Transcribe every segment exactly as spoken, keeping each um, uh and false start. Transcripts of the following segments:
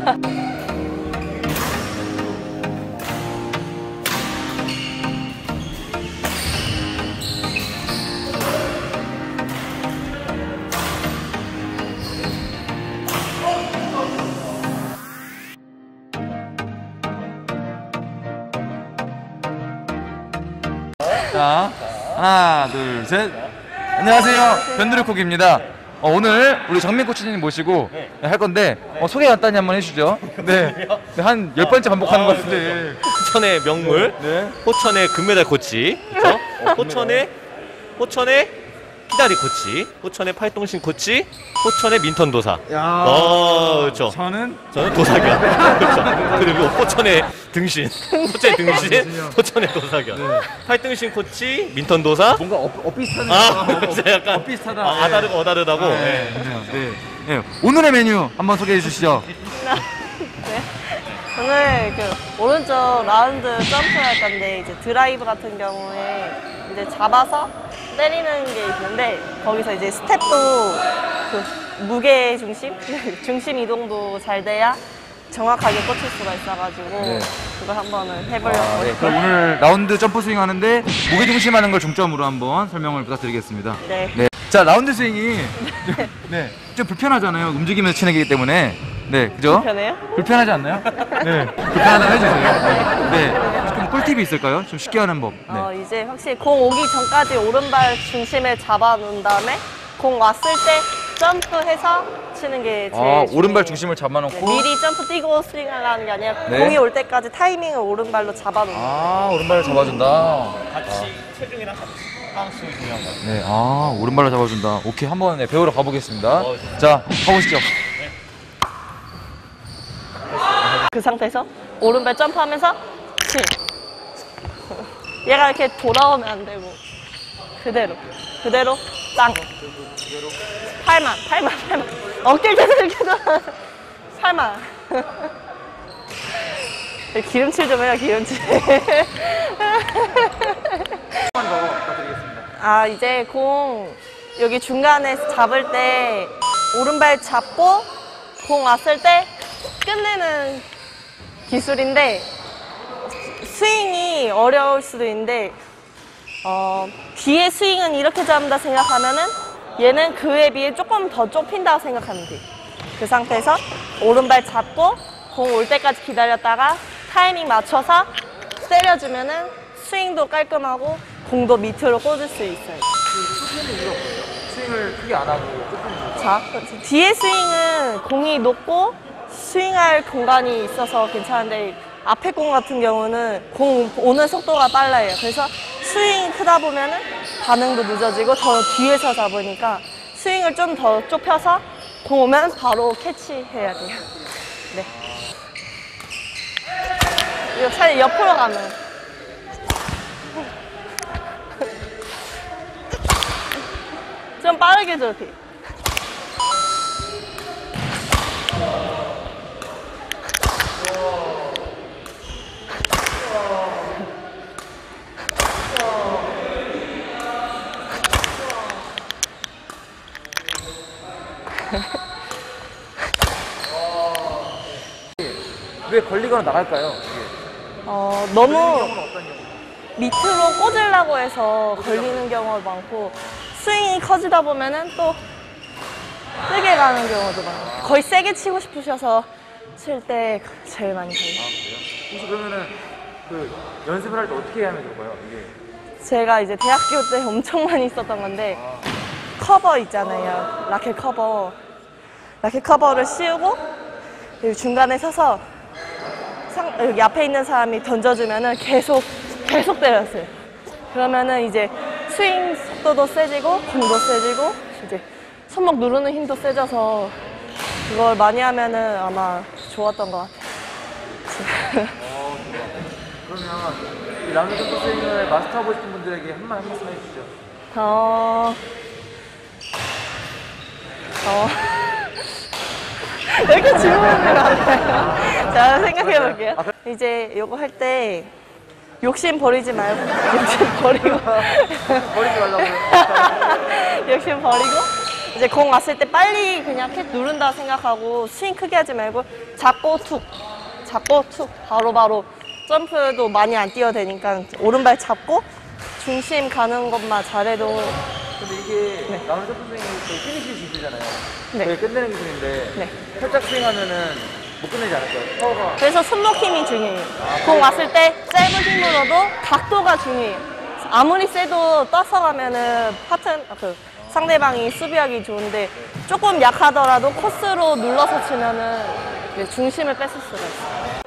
자, 하나, 둘, 셋. 안녕하세요. 변두리콕입니다. 어, 오늘 우리 정민 코치님 모시고 네. 할 건데 어, 소개 간단히 한번 해주죠. 네. 네, 한 열 번째 반복하는 것 같은데. 호천의 명물, 네. 네. 호천의 금메달 코치, 그렇죠? 어, 호천의 호천의 키다리 코치, 호천의 팔동신 코치, 호천의 민턴 도사. 야, 어, 그렇죠. 저는 저는 도사견. 그렇죠. 그리고 호천의 등신, 호천의 등신, 호천의 도사견. 네. 팔등신 코치, 민턴 도사. 뭔가 어, 엇비슷하네. 아, 그렇죠. 약간 엇비슷하다. 아, 아다르고 네. 어다르다고. 아, 네. 네. 네. 네. 오늘의 메뉴 한번 소개해 주시죠. 네. 오늘 그 오른쪽 라운드 점프할 건데 이제 드라이브 같은 경우에 이제 잡아서 때리는 게 있는데 거기서 이제 스텝도 그 무게 중심, 중심 이동도 잘 돼야 정확하게 꽂힐 수가 있어가지고 네. 그걸 한번 해보려고. 아, 네. 그럼 오늘 라운드 점프 스윙 하는데 무게 중심하는 걸 중점으로 한번 설명을 부탁드리겠습니다. 네. 네. 자, 라운드 스윙이 네. 네. 좀 불편하잖아요. 움직이면서 치는 거기 때문에. 네, 그죠? 불편해요? 불편하지 않나요? 네. 불편하다고 해주세요. 네. 좀 꿀팁이 있을까요? 좀 쉽게 하는 법. 네. 어, 이제 확실히 공 오기 전까지 오른발 중심을 잡아놓은 다음에 공 왔을 때 점프해서 치는 게 제일 아, 중요해요. 오른발 중심을 잡아놓고 네, 미리 점프 뛰고 스윙하려는 게 아니라 네. 공이 올 때까지 타이밍을 오른발로 잡아놓는 거예요. 아, 오른발을 잡아준다. 같이 아. 체중이랑 같이 바운스 중요한 거. 네, 아, 오른발로 잡아준다. 오케이, 한번 네, 배우러 가보겠습니다. 어, 자, 가보시죠. 네. 그 상태에서 오른발 점프하면서 스윙. 얘가 이렇게 돌아오면 안 되고 그대로 그대로 땅. 팔만 팔만 팔만 어깨를 계속 이렇게 돌아. 팔만. 기름칠 좀 해요, 기름칠. 아, 이제 공 여기 중간에 잡을 때 오른발 잡고 공 왔을 때 끝내는 기술인데 스윙이 어려울 수도 있는데 어, 뒤에 스윙은 이렇게 잡는다 생각하면은 얘는 그에 비해 조금 더 좁힌다고 생각하면 돼요. 그 상태에서 오른발 잡고 공 올 때까지 기다렸다가 타이밍 맞춰서 때려주면은 스윙도 깔끔하고 공도 밑으로 꽂을 수 있어요. 스윙을 크게 안 하고 자, 뒤에 스윙은 공이 높고 스윙할 공간이 있어서 괜찮은데 앞에 공 같은 경우는 공 오는 속도가 빨라요. 그래서 스윙이 크다 보면은 반응도 늦어지고 더 뒤에서 잡으니까 스윙을 좀 더 좁혀서 공 오면 바로 캐치해야 돼요. 네. 이거 차라리 옆으로 가면. 좀 빠르게 저렇게. 왜 걸리거나 나갈까요? 이게? 어, 너무 밑으로 꽂으려고 해서 걸리는 경우가 많고 스윙이 커지다 보면은 또 세게 가는 경우도 많아요. 거의 세게 치고 싶으셔서 칠 때 제일 많이 걸려요. 아, 그래요? 혹시 그러면은 그 연습을 할 때 어떻게 하면 좋을까요? 이게? 제가 이제 대학교 때 엄청 많이 있었던 건데 커버 있잖아요. 라켓 커버. 라켓 커버를 씌우고 여기 중간에 서서 상, 여기 앞에 있는 사람이 던져주면은 계속 계속 때렸어요. 그러면은 이제 스윙 속도도 세지고 공도 세지고 이제 손목 누르는 힘도 세져서 그걸 많이 하면은 아마 좋았던 것 같아요. 어, 그러면 이 라운드 점프 스윙을 마스터하고 싶은 분들에게 한 말 한 말씀 해주시죠. 어... 어... 왜 이렇게 질문을 하나요? 자, 생각해 볼게요. 이제 요거 할 때 욕심 버리지 말고 욕심 버리고 버리지 말라고요. 욕심 버리고 이제 공 왔을 때 빨리 그냥 캣 누른다 생각하고 스윙 크게 하지 말고 잡고 툭, 잡고 툭, 바로바로 점프도 많이 안 뛰어도 되니까 오른발 잡고 중심 가는 것만 잘해도. 근데 이게 네. 나오는 점프 스윙이 거의 피니시 기술이잖아요. 네. 거의 끝내는 기술인데 네. 살짝 스윙하면은 못 끝내지 않을까요? 파워가. 그래서 손목 힘이 중요해요. 공 왔을 때 짧은 힘으로도 각도가 중요해요. 아무리 세도 떠서 가면은 파트, 그 상대방이 수비하기 좋은데 조금 약하더라도 코스로 눌러서 치면은 이게 중심을 뺏을 수가 있어요.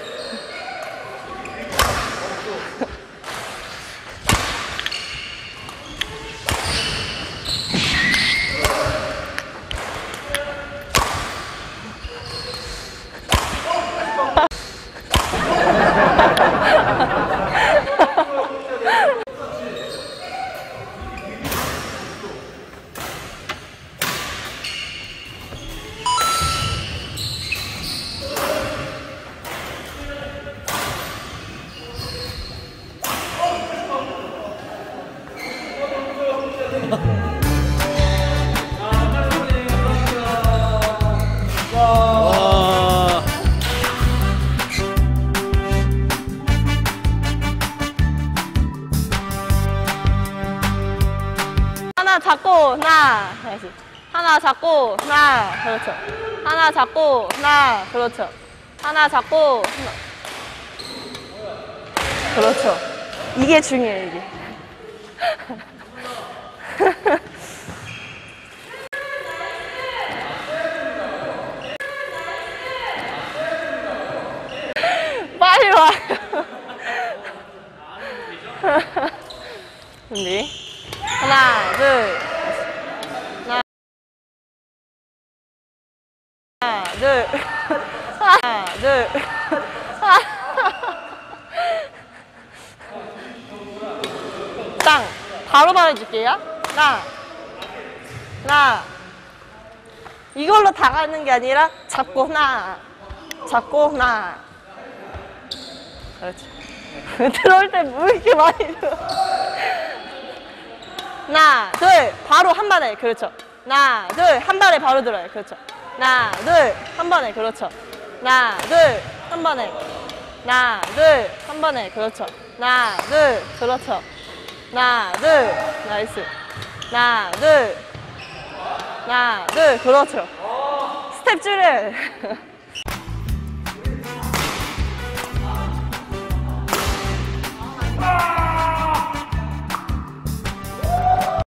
와. 하나 잡고 나 다시 하나 잡고 나 그렇죠. 하나 잡고 나 그렇죠. 하나 잡고 하나. 그렇죠. 이게 중요해요 이게. 빨리 와요. 준비. 하나, 둘. 하나, 하나, 둘. 하나, 둘. 땅. 바로 말해줄게요. 하나. 하나. 이걸로 다 가는 게 아니라 잡고 하나. 잡고 하나. 그렇지. 들어올 때 뭐 이렇게 많이 들어. 하나, 둘, 바로 한 번에. 그렇죠. 하나, 둘, 한 번에 바로 들어요. 그렇죠. 하나, 둘, 한 번에. 그렇죠. 하나, 둘, 한 번에. 하나, 둘, 한 번에. 그렇죠. 하나, 둘, 그렇죠. 하나, 둘, 나이스. 하나, 둘, 하나, 둘, 그렇죠. 스텝 줄여.